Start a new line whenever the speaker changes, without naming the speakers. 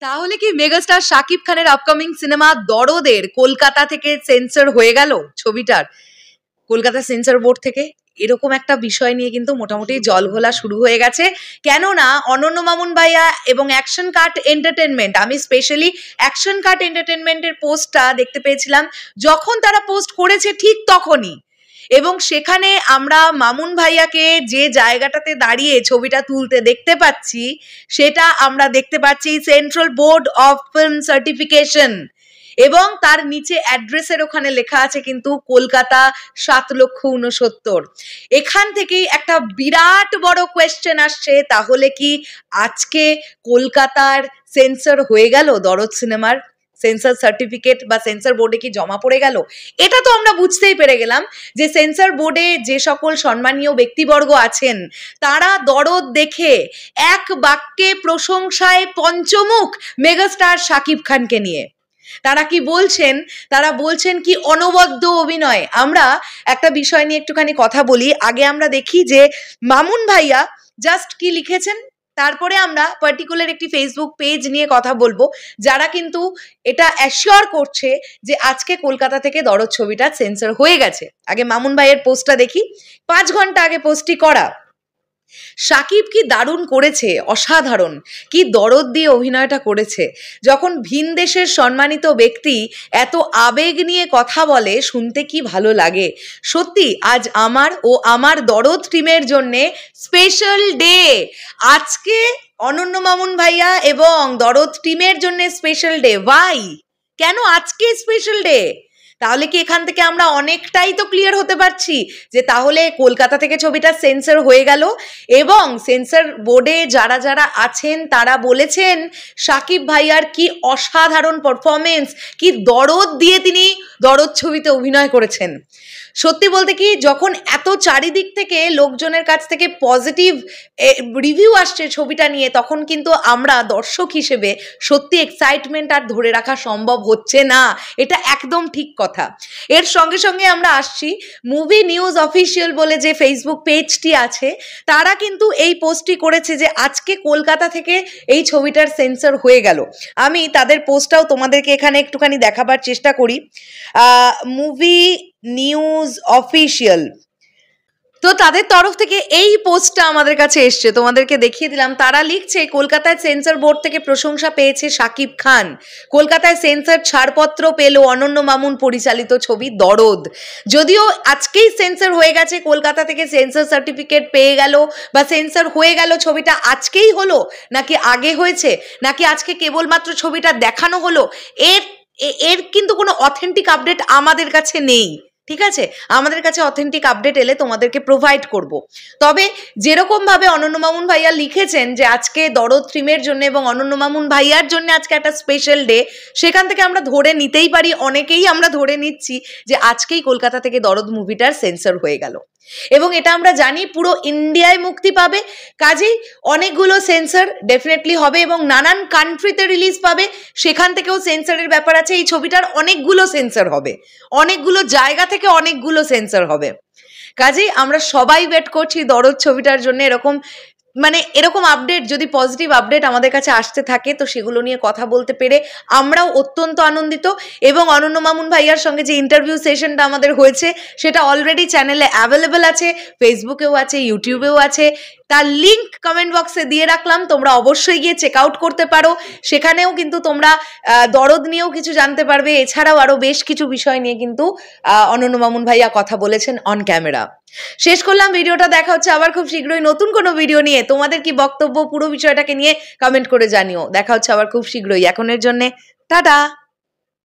তাহলে কি মেগাস্টার শাকিব খানের আপকামিং সিনেমা দরদের কলকাতা থেকে সেন্সর হয়ে গেল ছবিটার, কলকাতা সেন্সর বোর্ড থেকে? এরকম একটা বিষয় নিয়ে কিন্তু মোটামুটি জলঘোলা শুরু হয়ে গেছে। কেননা অনন্য মামুন ভাইয়া এবং অ্যাকশন কাট এন্টারটেনমেন্ট, আমি স্পেশালি অ্যাকশন কাট এন্টারটেনমেন্টের পোস্টটা দেখতে পেয়েছিলাম যখন তারা পোস্ট করেছে ঠিক তখনই, এবং সেখানে আমরা মামুন ভাইয়াকে যে জায়গাটাতে দাঁড়িয়ে ছবিটা তুলতে দেখতে পাচ্ছি সেটা আমরা দেখতে পাচ্ছি Central Board of Film Certification, এবং তার নিচে অ্যাড্রেসের ওখানে লেখা আছে কিন্তু কলকাতা 7,69,000। এখান থেকেই একটা বিরাট বড় কোয়েশ্চেন আসছে, তাহলে কি আজকে কলকাতার সেন্সর হয়ে গেল দরদ সিনেমার সেন্সর সার্টিফিকেট বা সেন্সর বোর্ডে কি জমা পড়ে গেল? এটা তো আমরা বুঝতেই পেরে গেলাম যে সেন্সর বোর্ডে যে সকল সম্মানীয় ব্যক্তিবর্গ আছেন তারা দরদ দেখে এক বাক্যে প্রশংসায় পঞ্চমুখ মেগাস্টার শাকিব খানকে নিয়ে। তারা কি বলছেন? তারা বলছেন কি অনবদ্য অভিনয়। আমরা একটা বিষয় নিয়ে একটুখানি কথা বলি, আগে আমরা দেখি যে মামুন ভাইয়া জাস্ট কি লিখেছেন, তারপরে আমরা পার্টিকুলার একটি ফেসবুক পেজ নিয়ে কথা বলবো যারা কিন্তু এটা অ্যাসিওর করছে যে আজকে কলকাতা থেকে দরদ ছবিটা সেন্সর হয়ে গেছে। আগে মামুন ভাইয়ের পোস্টটা দেখি, 5 ঘন্টা আগে পোস্টটি করা। শাকিব কি দারুণ করেছে, অসাধারণ, কি দরদ দিয়ে অভিনয়টা করেছে। যখন ভিন দেশের সম্মানিত ব্যক্তি এত আবেগ নিয়ে কথা বলে শুনতে কি ভালো লাগে। সত্যি আজ আমার ও আমার দরদ টিমের জন্যে স্পেশাল ডে। আজকে অনন্য মামুন ভাইয়া এবং দরদ টিমের জন্য স্পেশাল ডে। ভাই কেন আজকে স্পেশাল ডে? তাহলে কি এখান থেকে আমরা অনেকটাই তো ক্লিয়ার হতে পারছি যে তাহলে কলকাতা থেকে ছবিটা সেন্সর হয়ে গেল, এবং সেন্সর বোর্ডে যারা যারা আছেন তারা বলেছেন শাকিব ভাইয়ার কি অসাধারণ পারফরমেন্স, কি দরদ দিয়ে তিনি দরদ ছবিতে অভিনয় করেছেন। সত্যি বলতে কি যখন এত চারিদিক থেকে লোকজনের কাছ থেকে পজিটিভ রিভিউ আসছে ছবিটা নিয়ে, তখন কিন্তু আমরা দর্শক হিসেবে সত্যি এক্সাইটমেন্ট আর ধরে রাখা সম্ভব হচ্ছে না, এটা একদম ঠিক কথা। এর সঙ্গে সঙ্গে আমরা আসছি মুভি নিউজ অফিসিয়াল বলে যে ফেসবুক পেজটি আছে, তারা কিন্তু এই পোস্টটি করেছে যে আজকে কলকাতা থেকে এই ছবিটার সেন্সর হয়ে গেল। আমি তাদের পোস্টটাও তোমাদেরকে এখানে একটুখানি দেখাবার চেষ্টা করি। মুভি নিউজ অফিসিয়াল, তো তাদের তরফ থেকে এই পোস্টটা আমাদের কাছে এসছে, তোমাদেরকে দেখিয়ে দিলাম। তারা লিখছে কলকাতায় সেন্সর বোর্ড থেকে প্রশংসা পেয়েছে শাকিব খান, কলকাতায় সেন্সর ছাড়পত্র পেল অনন্য মামুন পরিচালিত ছবি দরদ। যদিও আজকেই সেন্সর হয়ে গেছে, কলকাতা থেকে সেন্সর সার্টিফিকেট পেয়ে গেল বা সেন্সর হয়ে গেল, ছবিটা আজকেই হলো নাকি আগে হয়েছে, নাকি আজকে কেবলমাত্র ছবিটা দেখানো হলো, এর কিন্তু কোনো অথেন্টিক আপডেট আমাদের কাছে নেই। ঠিক আছে, আমাদের কাছে অথেন্টিক আপডেট এলে তোমাদেরকে প্রোভাইড করব। তবে যেরকম ভাবে অনন্য মামুন ভাইয়া লিখেছেন যে আজকে দরদ টিমের জন্য এবং অনন্য মামুন ভাইয়ার জন্য আজকে একটা স্পেশাল ডে, সেখান থেকে আমরা ধরে নিতেই পারি, অনেকেই আমরা ধরে নিচ্ছি যে আজকেই কলকাতা থেকে দরদ মুভিটার সেন্সর হয়ে গেল, এবং এটা আমরা জানি পুরো ইন্ডিয়ায় মুক্তি পাবে। কাজেই অনেকগুলো সেন্সর ডেফিনেটলি হবে এবং নানান কান্ট্রিতে রিলিজ পাবে, সেখান থেকেও সেন্সরের ব্যাপার আছে। এই ছবিটার অনেকগুলো সেন্সর হবে, অনেকগুলো জায়গা থেকে অনেকগুলো সেন্সর হবে। কাজেই আমরা সবাই ওয়েট করছি দরদ ছবিটার জন্য। এরকম আপডেট, যদি পজিটিভ আপডেট আমাদের কাছে আসতে থাকে তো সেগুলো নিয়ে কথা বলতে পেরে আমরাও অত্যন্ত আনন্দিত। এবং অনন্য মামুন ভাইয়ার সঙ্গে যে ইন্টারভিউ সেশনটা আমাদের হয়েছে সেটা অলরেডি চ্যানেলে অ্যাভেলেবেল আছে, ফেসবুকেও আছে, ইউটিউবেও আছে। তার লিঙ্ক কমেন্ট বক্সে দিয়ে রাখলাম, তোমরা অবশ্যই গিয়ে চেক আউট করতে পারো। সেখানেও কিন্তু তোমরা দরদ নিয়েও কিছু জানতে পারবে, এছাড়াও আরো বেশ কিছু বিষয় নিয়ে কিন্তু অনন্য মামুন ভাইয়া কথা বলেছেন অন ক্যামেরা। শেষ করলাম ভিডিওটা, দেখা হচ্ছে আবার খুব শীঘ্রই নতুন কোনো ভিডিও নিয়ে। তোমাদের কি বক্তব্য পুরো বিষয়টাকে নিয়ে কমেন্ট করে জানিও। দেখা হচ্ছে আবার খুব শীঘ্রই। এখনের জন্য টাটা।